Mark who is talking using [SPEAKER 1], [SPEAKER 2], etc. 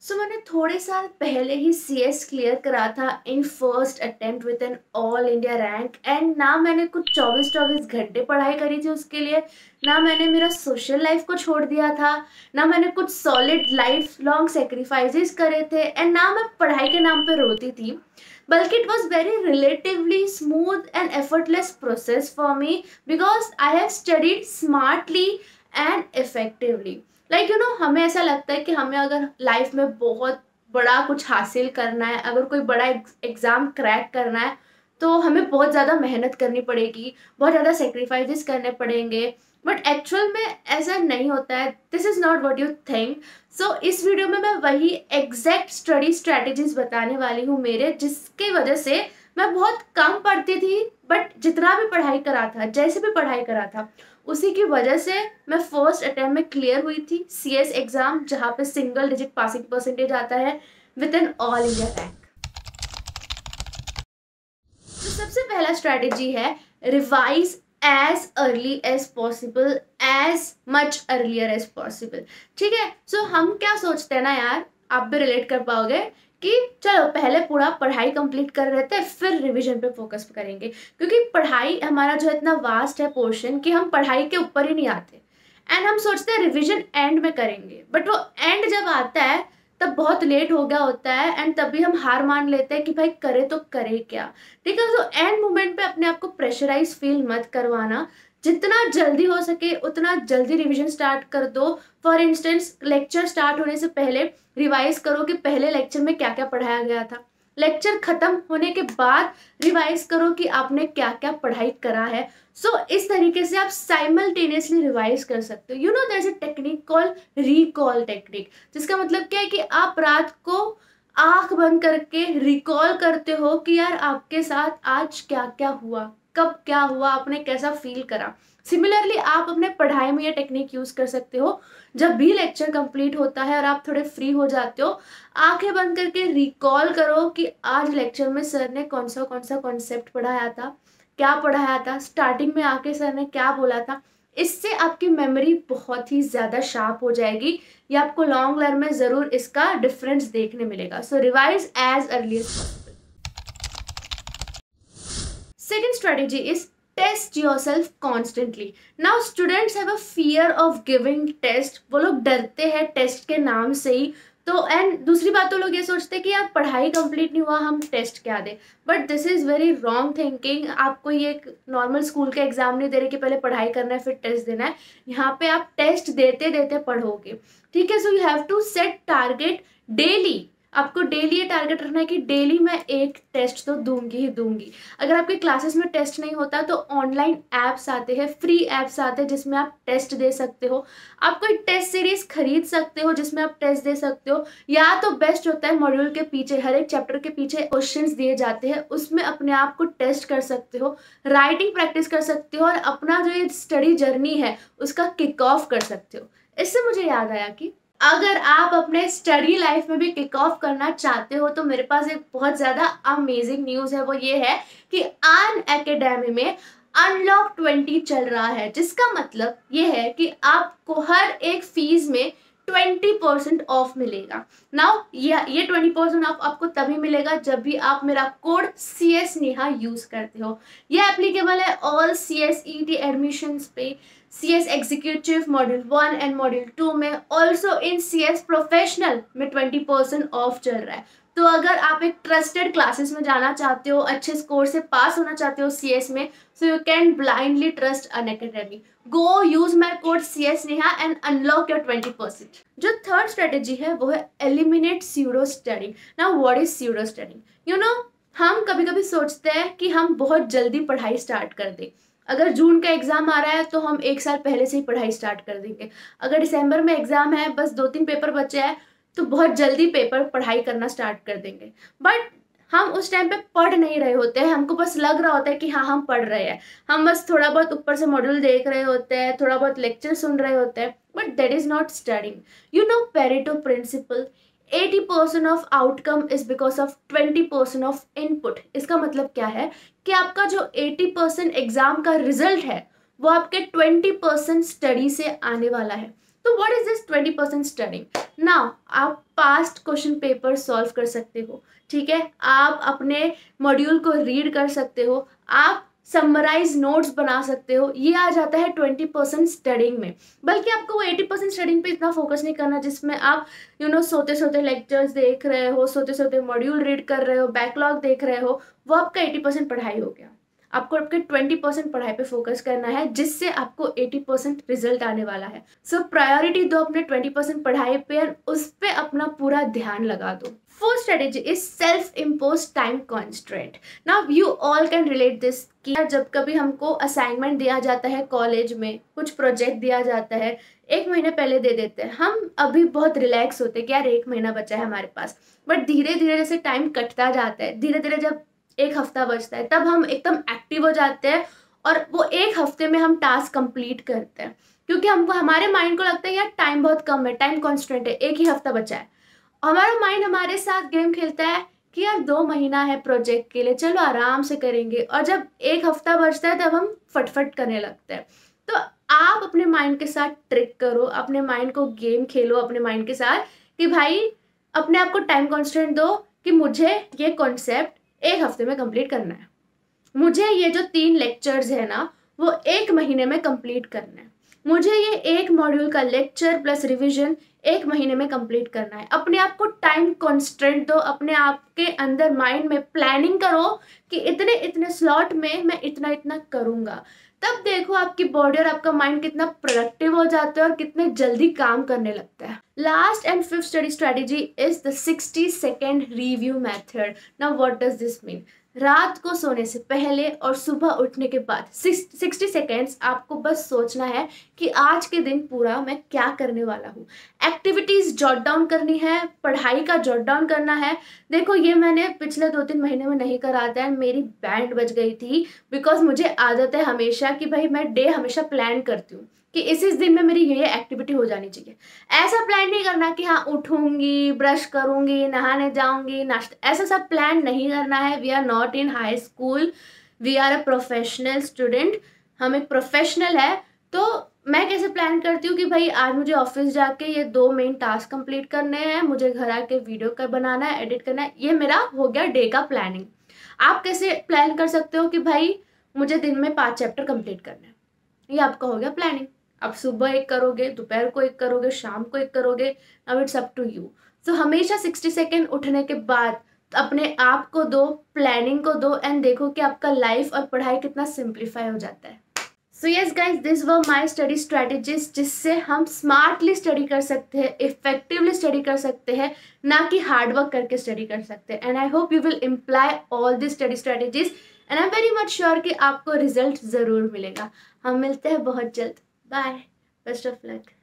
[SPEAKER 1] मैंने थोड़े साल पहले ही सीएस क्लियर करा था in first attempt with N all India rank. And ना मैंने कुछ 24-24 घंटे पढ़ाई करी थी उसके लिए, ना मैंने मेरा सोशल लाइफ को छोड़ दिया था, ना मैंने कुछ सॉलिड लाइफ लॉन्ग सेक्रीफाइसेस करे थे, एंड ना मैं पढ़ाई के नाम पे रोती थी। बल्कि it was very relatively smooth and effortless process for me because I have studied smartly and effectively. हमें ऐसा लगता है कि हमें अगर लाइफ में बहुत बड़ा कुछ हासिल करना है, अगर कोई बड़ा एग्ज़ाम क्रैक करना है, तो हमें बहुत ज़्यादा मेहनत करनी पड़ेगी, बहुत ज़्यादा सेक्रीफाइसेस करने पड़ेंगे। बट एक्चुअल में ऐसा नहीं होता है। This is not what you think. सो इस वीडियो में मैं वही एग्जैक्ट स्टडी स्ट्रैटेजीज बताने वाली हूँ मेरे, जिसकी वजह से मैं बहुत कम पढ़ती थी, बट जितना भी पढ़ाई करा था, जैसे भी पढ़ाई करा था, उसी की वजह से मैं फर्स्ट अटेम्प्ट में क्लियर हुई थी सीएस एग्जाम, जहाँ पे सिंगल डिजिट पासिंग परसेंटेज आता है with N all India rank. तो सबसे पहला स्ट्रैटेजी है revise as early as possible, as much earlier as possible. ठीक है, सो हम क्या सोचते हैं ना यार, आप भी रिलेट कर पाओगे कि चलो पहले पूरा पढ़ाई कंप्लीट कर लेते हैं, फिर रिवीजन पे फोकस करेंगे, क्योंकि पढ़ाई हमारा जो इतना वास्ट है पोर्शन कि हम पढ़ाई के ऊपर ही नहीं आते। एंड हम सोचते हैं रिवीजन एंड में करेंगे, बट वो एंड जब आता है तब बहुत लेट हो गया होता है, एंड तभी हम हार मान लेते हैं कि भाई करे तो करे क्या। ठीक है, तो एंड मोमेंट पे अपने आप को प्रेशराइज फील मत करवाना। जितना जल्दी हो सके उतना जल्दी रिवीजन स्टार्ट कर दो। फॉर इंस्टेंस, लेक्चर स्टार्ट होने से पहले रिवाइज करो कि पहले लेक्चर में क्या क्या पढ़ाया गया था। लेक्चर खत्म होने के बाद रिवाइज करो कि आपने क्या क्या पढ़ाई करा है। इस तरीके से आप साइमल्टेनियसली रिवाइज कर सकते हो। You know, there is a technique called recall technique, जिसका मतलब क्या है कि आप रात को आंख बंद करके रिकॉल करते हो कि यार आपके साथ आज क्या क्या हुआ, कब क्या हुआ, आपने कैसा फील करा। सिमिलरली आप अपने पढ़ाई में ये टेक्निक यूज कर सकते हो। जब भी लेक्चर कंप्लीट होता है और आप थोड़े फ्री हो जाते हो, आंखें बंद करके रिकॉल करो कि आज लेक्चर में सर ने कौन सा कॉन्सेप्ट पढ़ाया था, क्या पढ़ाया था, स्टार्टिंग में आके सर ने क्या बोला था। इससे आपकी मेमोरी बहुत ही ज़्यादा शार्प हो जाएगी। ये आपको लॉन्ग रन में ज़रूर इसका डिफरेंस देखने मिलेगा। So revise as early as possible. Second strategy is test yourself constantly. Now students have a fear of giving test. वो लोग डरते हैं टेस्ट के नाम से ही। तो एंड दूसरी बात, तो लोग ये सोचते हैं कि यार पढ़ाई कंप्लीट नहीं हुआ, हम टेस्ट क्या दें। But this is very wrong thinking. आपको ये एक नॉर्मल स्कूल का एग्जाम नहीं दे रहे कि पहले पढ़ाई करना है फिर टेस्ट देना है। यहाँ पे आप टेस्ट देते देते पढ़ोगे। ठीक है, so you have to set target daily. आपको डेली ये टारगेट रखना है कि डेली मैं एक टेस्ट तो दूंगी ही दूंगी। अगर आपके क्लासेस में टेस्ट नहीं होता तो ऑनलाइन ऐप्स आते हैं, फ्री ऐप्स आते हैं जिसमें आप टेस्ट दे सकते हो। आप कोई टेस्ट सीरीज खरीद सकते हो जिसमें आप टेस्ट दे सकते हो, या तो बेस्ट होता है मॉड्यूल के पीछे, हर एक चैप्टर के पीछे क्वेश्चंस दिए जाते हैं, उसमें अपने आप को टेस्ट कर सकते हो, राइटिंग प्रैक्टिस कर सकते हो, और अपना जो ये स्टडी जर्नी है उसका किक ऑफ कर सकते हो। इससे मुझे याद आया कि अगर आप अपने स्टडी लाइफ में भी किक ऑफ करना चाहते हो तो मेरे पास एक बहुत ज़्यादा अमेजिंग न्यूज़ है। वो ये है कि अनअकैडमी में अनलॉक 20 चल रहा है, जिसका मतलब ये है कि आपको हर एक फीस में 20% ऑफ मिलेगा। नाउ ये 20% ऑफ आपको तभी मिलेगा जब भी आप मेरा कोड CS नेहा यूज़ करते हो। ये एप्लीकेबल है ऑल CSET एडमिशन्स पे, CS executive module 1 and module 2 में, ऑल्सो इन CS प्रोफेशनल में 20% ऑफ चल रहा है। तो अगर आप एक ट्रस्टेड क्लासेस में जाना चाहते हो, अच्छे स्कोर से पास होना चाहते हो CS में, so you can blindly trust Unacademy. Go use my code CS Neha and unlock your 20%। जो थर्ड स्ट्रेटेजी है वो है eliminate pseudo studying. Now what is pseudo studying? You know, हम कभी कभी सोचते हैं कि हम बहुत जल्दी पढ़ाई स्टार्ट कर दें। अगर जून का एग्जाम आ रहा है तो हम एक साल पहले से ही पढ़ाई स्टार्ट कर देंगे। अगर दिसंबर में एग्जाम है, बस 2-3 पेपर बचे हैं, तो बहुत जल्दी पेपर पढ़ाई करना स्टार्ट कर देंगे। बट हम उस टाइम पे पढ़ नहीं रहे होते हैं, हमको बस लग रहा होता है कि हाँ हम पढ़ रहे हैं। हम बस थोड़ा बहुत ऊपर से मॉड्यूल देख रहे होते हैं, थोड़ा बहुत लेक्चर सुन रहे होते हैं, but that is not studying. You know Pareto principal, 80% of outcome is because of 20% of input. इसका मतलब क्या है कि आपका जो 80% एग्जाम का रिजल्ट है वो आपके 20% स्टडी से आने वाला है। तो what is this 20% studying? Now आप पास्ट क्वेश्चन पेपर सॉल्व कर सकते हो, ठीक है, आप अपने मॉड्यूल को रीड कर सकते हो, आप समराइज नोट्स बना सकते हो, ये आ जाता है 20% स्टडिंग में। बल्कि आपको वो 80% स्टडिंग पे इतना फोकस नहीं करना जिसमें आप सोते सोते लेक्चर्स देख रहे हो, सोते सोते मॉड्यूल रीड कर रहे हो, बैकलॉग देख रहे हो, वो आपका 80% पढ़ाई हो गया। आपको आपके 20% पढ़ाई पे फोकस करना है जिससे आपको 80% रिजल्ट आने वाला है। सो प्रायोरिटी दो अपने 20% पढ़ाई पे और उस पे अपना पूरा ध्यान लगा दो। Fourth strategy is self impose time constraint. Now you all can relate this कि जब कभी हमको असाइनमेंट दिया जाता है कॉलेज में, कुछ प्रोजेक्ट दिया जाता है, 1 महीने पहले दे देते हैं, हम अभी बहुत रिलैक्स होते हैं कि यार 1 महीना बचा है हमारे पास। बट धीरे धीरे जैसे टाइम कटता जाता है, धीरे धीरे जब 1 हफ्ता बचता है तब हम एकदम एक्टिव हो जाते हैं और वो 1 हफ्ते में हम टास्क कंप्लीट करते हैं, क्योंकि हमको हमारे माइंड को लगता है यार टाइम बहुत कम है, टाइम कॉन्स्टेंट है, 1 ही हफ्ता बचा है। हमारा माइंड हमारे साथ गेम खेलता है कि यार 2 महीना है प्रोजेक्ट के लिए, चलो आराम से करेंगे, और जब 1 हफ्ता बचता है तब हम फटफट करने लगते हैं। तो आप अपने माइंड के साथ ट्रिक करो, अपने माइंड को गेम खेलो अपने माइंड के साथ कि भाई अपने आप को टाइम कॉन्स्टेंट दो कि मुझे ये कॉन्सेप्ट 1 हफ्ते में कंप्लीट करना है, मुझे ये जो 3 लेक्चर्स है ना वो 1 महीने में कंप्लीट करना है, मुझे ये 1 मॉड्यूल का लेक्चर प्लस रिवीजन 1 महीने में कंप्लीट करना है। अपने आप को टाइम कॉन्स्टेंट दो, अपने आप के अंदर माइंड में प्लानिंग करो कि इतने इतने स्लॉट में मैं इतना इतना करूँगा। तब देखो आपकी बॉडी और आपका माइंड कितना प्रोडक्टिव हो जाता है और कितने जल्दी काम करने लगता है। Last and fifth study strategy is the 60 second review method. Now what does this mean? रात को सोने से पहले और सुबह उठने के बाद 60 सेकेंड्स आपको बस सोचना है कि आज के दिन पूरा मैं क्या करने वाला हूँ। एक्टिविटीज जॉट डाउन करनी है, पढ़ाई का जॉट डाउन करना है। देखो ये मैंने पिछले 2-3 महीने में नहीं करा था एंड मेरी बैंड बज गई थी, बिकॉज मुझे आदत है हमेशा कि भाई मैं डे हमेशा प्लान करती हूँ कि इस दिन में मेरी ये एक्टिविटी हो जानी चाहिए। ऐसा प्लान नहीं करना कि हाँ उठूंगी, ब्रश करूंगी, नहाने जाऊंगी, नाश्ता, ऐसा सब प्लान नहीं करना है। We are not in high school, we are a professional student, हम एक प्रोफेशनल है। तो मैं कैसे प्लान करती हूँ कि भाई आज मुझे ऑफिस जाके ये 2 मेन टास्क कंप्लीट करने हैं, मुझे घर आके वीडियो का बनाना है, एडिट करना है, ये मेरा हो गया डे का प्लानिंग। आप कैसे प्लान कर सकते हो कि भाई मुझे दिन में 5 चैप्टर कंप्लीट करना है, ये आपका हो गया प्लानिंग। आप सुबह एक करोगे, दोपहर को एक करोगे, शाम को एक करोगे, now it's up to you. सो हमेशा 60 सेकेंड उठने के बाद अपने आप को दो, प्लानिंग को दो एंड देखो कि आपका लाइफ और पढ़ाई कितना सिंप्लीफाई हो जाता है। So yes guys, this were my study strategies जिससे हम स्मार्टली स्टडी कर सकते हैं, इफेक्टिवली स्टडी कर सकते हैं, ना कि हार्डवर्क करके स्टडी कर सकते हैं। And I hope you will imply all this study strategies and I am very much sure कि आपको रिजल्ट ज़रूर मिलेगा। हम मिलते हैं बहुत जल्द। Bye, best of luck.